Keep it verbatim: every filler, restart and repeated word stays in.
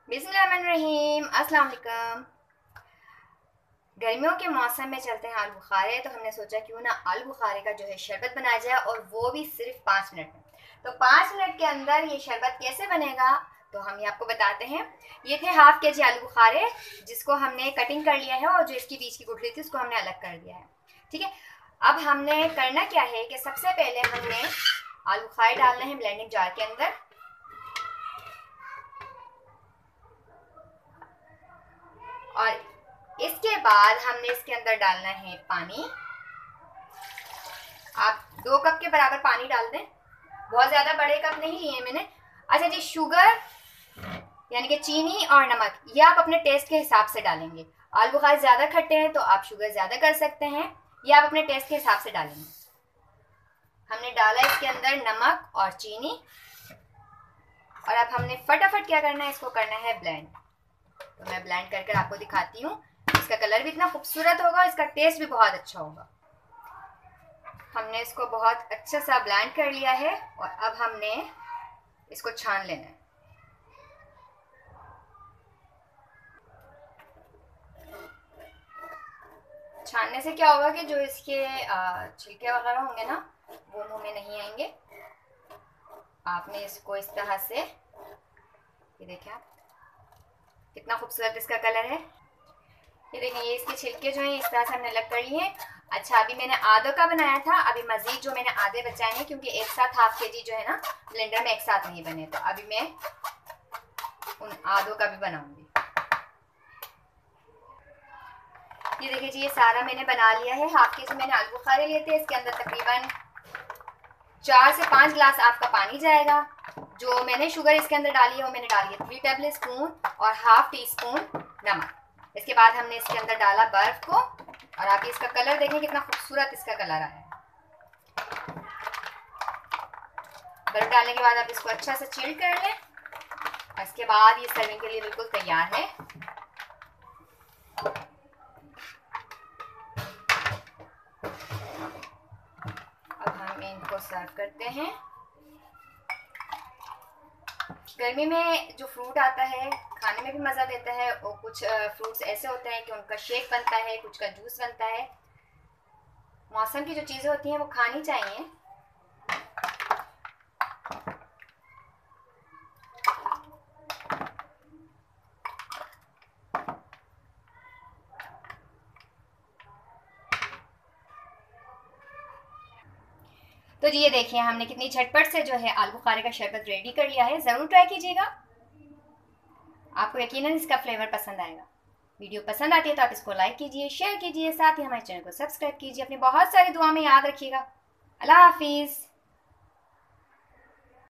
बिस्मिल्लाहिर्रहमानिर्रहीम। अस्सलाम वालेकुम। गर्मियों के मौसम में चलते हैं आलू बुखारे, तो हमने सोचा क्यों ना आलू बुखारे का जो है शरबत बनाया जाए, और वो भी सिर्फ पाँच मिनट में। तो पाँच मिनट के अंदर ये शरबत कैसे बनेगा तो हम ये आपको बताते हैं। ये थे हाफ के जी आलू बुखारे, जिसको हमने कटिंग कर लिया है, और जो इसकी बीच की गुठली थी उसको हमने अलग कर दिया है। ठीक है, अब हमने करना क्या है कि सबसे पहले हमने आलू बुखारे डालना है ब्लेंडिंग जार के अंदर, और इसके बाद हमने इसके अंदर डालना है पानी। आप दो कप के बराबर पानी डाल दें, बहुत ज्यादा बड़े कप नहीं लिए मैंने। अच्छा जी, शुगर यानी कि चीनी और नमक ये आप अपने टेस्ट के हिसाब से डालेंगे। आलू बुखारे ज्यादा खट्टे हैं तो आप शुगर ज्यादा कर सकते हैं, या आप अपने टेस्ट के हिसाब से डालेंगे। हमने डाला इसके अंदर नमक और चीनी, और अब हमने फटाफट क्या करना है, इसको करना है ब्लेंड। तो मैं ब्लेंड करके आपको दिखाती हूँ। इसका कलर भी इतना खूबसूरत होगा, इसका टेस्ट भी बहुत अच्छा होगा। हमने इसको बहुत अच्छे सा ब्लेंड कर लिया है, और अब हमने इसको छान लेना है। छानने से क्या होगा कि जो इसके छिलके वगैरह होंगे ना, वो मुंह में नहीं आएंगे। आपने इसको इस तरह से, ये देखें आप कितना खूबसूरत इसका कलर है। ये देखें, ये इसके छिलके जो हैं इस तरह से हमने अलग कर लिए हैं। अच्छा, अभी मैंने आधे का बनाया था, अभी मजीद जो मैंने आधे बचाए हैं, क्योंकि एक साथ हाफ के जी जो है ना ब्लेंडर में एक साथ नहीं बने, तो अभी मैं उन आधों का भी बनाऊंगी। ये देखिए जी, ये सारा मैंने बना लिया है। हाफ के जी मैंने आलू बुखारे लिए थे, इसके अंदर तकरीबन चार से पाँच गिलास आपका पानी जाएगा। जो मैंने शुगर इसके अंदर डाली है वो मैंने डाली है थ्री टेबल स्पून और हाफ टी स्पून नमक। इसके बाद हमने इसके अंदर डाला बर्फ को, और आप इसका कलर देखें कितना खूबसूरत इसका कलर आया है। बर्फ डालने के बाद आप इसको अच्छा से चिल कर लें, और इसके बाद ये सर्विंग के लिए बिल्कुल तैयार है। अब हम इनको सर्व करते हैं। गर्मी में जो फ्रूट आता है खाने में भी मज़ा देता है, और कुछ फ्रूट्स ऐसे होते हैं कि उनका शेक बनता है, कुछ का जूस बनता है। मौसम की जो चीज़ें होती हैं वो खानी चाहिए। तो जी ये देखिए, हमने कितनी झटपट से जो है आलू बुखारे का शरबत रेडी कर लिया है। ज़रूर ट्राई कीजिएगा, आपको यकीनन इसका फ्लेवर पसंद आएगा। वीडियो पसंद आती है तो आप इसको लाइक कीजिए, शेयर कीजिए, साथ ही हमारे चैनल को सब्सक्राइब कीजिए। अपनी बहुत सारी दुआ में याद रखिएगा। अल्लाह हाफिज़।